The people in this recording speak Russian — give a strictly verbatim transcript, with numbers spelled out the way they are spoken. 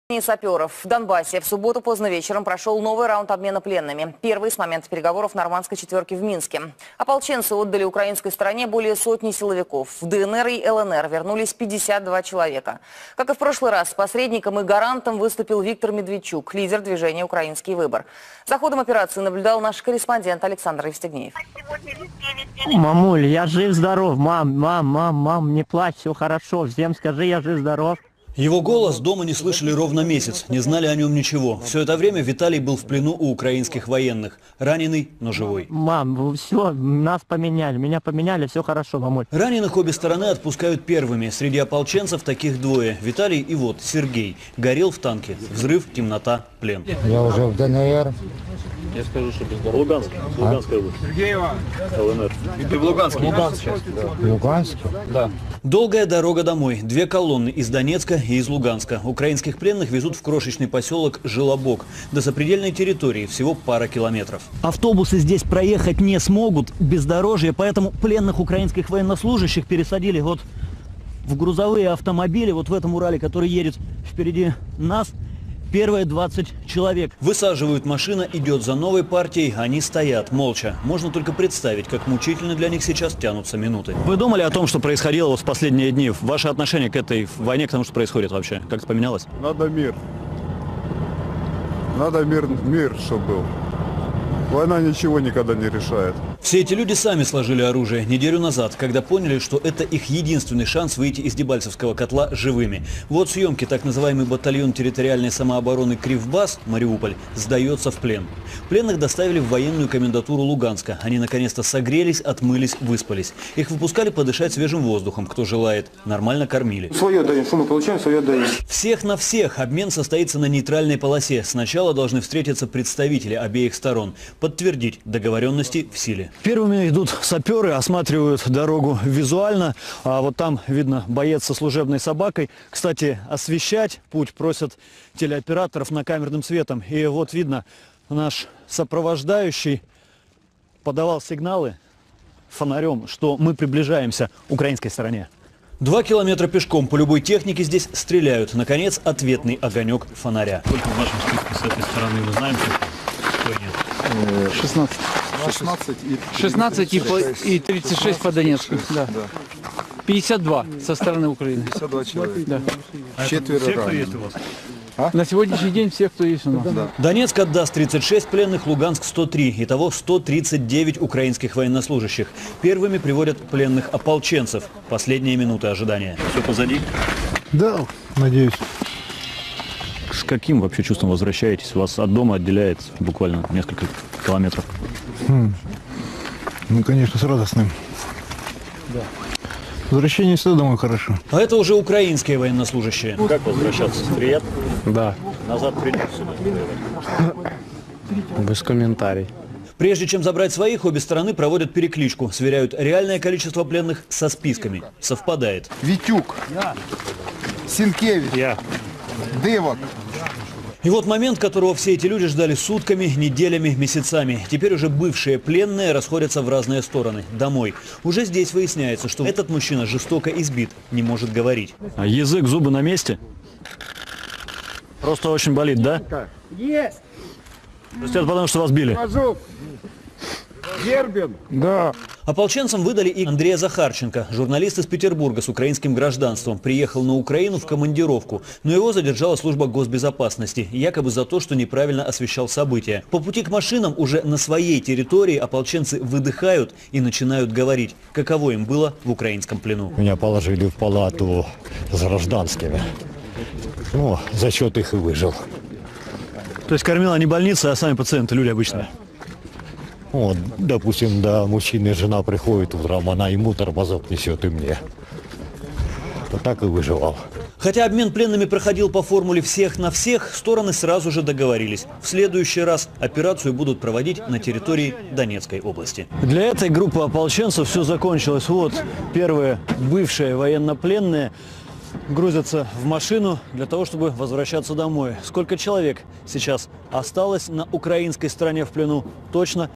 Саперов. В Донбассе в субботу поздно вечером прошел новый раунд обмена пленными. Первый с момента переговоров нормандской четверки в Минске. Ополченцы отдали украинской стороне более сотни силовиков. В ДНР и ЛНР вернулись пятьдесят два человека. Как и в прошлый раз, посредником и гарантом выступил Виктор Медведчук, лидер движения «Украинский выбор». За ходом операции наблюдал наш корреспондент Александр Евстигнеев. Мамуль, я жив-здоров. Мам, мам, мам, мам, не плачь, все хорошо. Всем скажи, я жив-здоров. Его голос дома не слышали ровно месяц, не знали о нем ничего. Все это время Виталий был в плену у украинских военных. Раненый, но живой. Мам, все, нас поменяли, меня поменяли, все хорошо, мамуль. Раненых обе стороны отпускают первыми. Среди ополченцев таких двое. Виталий и вот Сергей. Горел в танке. Взрыв, темнота, плен. Я уже в ДНР. Я скажу, что без Луганск. Луганская область. Сергеева. ЛНР. И ты в Луганске? Луганск. Луганск? Да. Долгая дорога домой. Две колонны из Донецка и из Луганска. Украинских пленных везут в крошечный поселок Желобок. До сопредельной территории всего пара километров. Автобусы здесь проехать не смогут, бездорожье, поэтому пленных украинских военнослужащих пересадили вот в грузовые автомобили, вот в этом Урале, который едет впереди нас. Первые двадцать человек. Высаживают, машина идет за новой партией, они стоят молча. Можно только представить, как мучительно для них сейчас тянутся минуты. Вы думали о том, что происходило вот в последние дни? Ваше отношение к этой войне, к тому, что происходит вообще? Как-то поменялось? Надо мир. Надо мир, мир, чтобы был. Война ничего никогда не решает. Все эти люди сами сложили оружие неделю назад, когда поняли, что это их единственный шанс выйти из Дебальцевского котла живыми. Вот съемки. Так называемый батальон территориальной самообороны Кривбас, Мариуполь, сдается в плен. Пленных доставили в военную комендатуру Луганска. Они наконец-то согрелись, отмылись, выспались. Их выпускали подышать свежим воздухом, кто желает. Нормально кормили. Свое даем, что мы получаем, свое даем. Всех на всех. Обмен состоится на нейтральной полосе. Сначала должны встретиться представители обеих сторон. Подтвердить договоренности в силе. Первыми идут саперы, осматривают дорогу визуально. А вот там видно боец со служебной собакой. Кстати, освещать путь просят телеоператоров накамерным светом. И вот видно, наш сопровождающий подавал сигналы фонарем, что мы приближаемся к украинской стороне. Два километра пешком. По любой технике здесь стреляют. Наконец, ответный огонек фонаря. Сколько в вашем списке с этой стороны вы знаете? Что нет? шестнадцать. шестнадцать и, шестнадцать и, по, и тридцать шесть по Донецку. Да. Да. пятьдесят два со стороны Украины. пятьдесят два человека. Да. А Четверо все, кто раненых. есть у вас? А? На сегодняшний день все, кто есть у нас. Да. Донецк отдаст тридцать шесть пленных, Луганск сто три. Итого сто тридцать девять украинских военнослужащих. Первыми приводят пленных ополченцев. Последние минуты ожидания. Все позади? Да, надеюсь. С каким вообще чувством возвращаетесь? Вас от дома отделяет буквально несколько километров. Хм. Ну, конечно, с радостным. Да. Возвращение всегда домой хорошо. А это уже украинские военнослужащие. Как возвращаться? Приятно? Да. Назад придется сюда. Без комментариев. Прежде чем забрать своих, обе стороны проводят перекличку. Сверяют реальное количество пленных со списками. Совпадает. Витюк. Синкевич. Я. Дывок. И вот момент, которого все эти люди ждали сутками, неделями, месяцами. Теперь уже бывшие пленные расходятся в разные стороны. Домой. Уже здесь выясняется, что этот мужчина жестоко избит, не может говорить. А язык, зубы на месте? Просто очень болит, да? Есть! То есть это потому, что вас били? Гербин! Да. Ополченцам выдали и Андрея Захарченко. Журналист из Петербурга с украинским гражданством. Приехал на Украину в командировку. Но его задержала служба госбезопасности. Якобы за то, что неправильно освещал события. По пути к машинам уже на своей территории ополченцы выдыхают и начинают говорить, каково им было в украинском плену. Меня положили в палату с гражданскими. Ну, за счет их и выжил. То есть кормила не больница, а сами пациенты, люди обычные? Вот, допустим, да, мужчина и жена приходит утром, она ему тормозок несет и мне. Вот так и выживал. Хотя обмен пленными проходил по формуле всех на всех, стороны сразу же договорились. В следующий раз операцию будут проводить на территории Донецкой области. Для этой группы ополченцев все закончилось. Вот первые бывшие военнопленные грузятся в машину для того, чтобы возвращаться домой. Сколько человек сейчас осталось на украинской стороне в плену, точно